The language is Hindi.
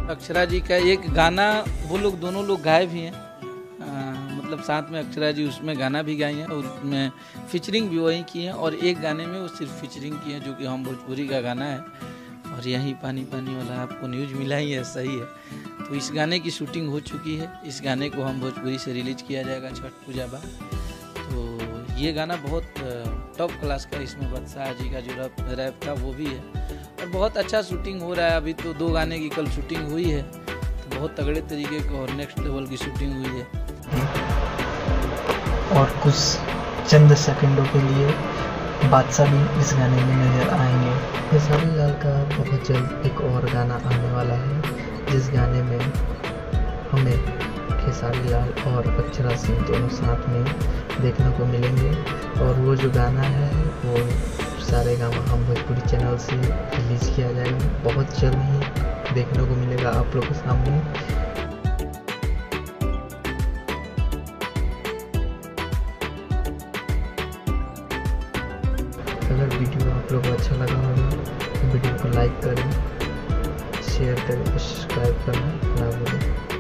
अक्षरा जी का एक गाना वो लोग दोनों लोग गाए भी हैं, मतलब साथ में अक्षरा जी उसमें गाना भी गाई हैं और उसमें फीचरिंग भी वही की है, और एक गाने में वो सिर्फ फीचरिंग की है जो कि हम भोजपुरी का गाना है। और यही पानी पानी वाला आपको न्यूज मिला ही है, सही है। तो इस गाने की शूटिंग हो चुकी है, इस गाने को हम भोजपुरी से रिलीज किया जाएगा छठ पूजा बाद। तो ये गाना बहुत टॉप क्लास का, इसमें बादशाह जी का जो रैप था वो भी है, और बहुत अच्छा शूटिंग हो रहा है। अभी तो 2 गाने की कल शूटिंग हुई है, तो बहुत तगड़े तरीके का और नेक्स्ट लेवल की शूटिंग हुई है। और कुछ चंद सेकंडों के लिए बादशाह भी इस गाने में नजर आएंगे। खेसारी लाल का बहुत जल्द एक और गाना आने वाला है, जिस गाने में हमें खेसारी लाल और अक्षरा सिंह दोनों साथ में देखने को मिलेंगे। और वो जो गाना है वो सारे गाना हम भोजपुरी चैनल से रिलीज किया जाएगा, बहुत जल्द ही देखने को मिलेगा आप लोग के सामने। अगर वीडियो आप लोग को अच्छा लगा होगा तो वीडियो को लाइक करें, शेयर करें, सब्सक्राइब करना ना भूलें।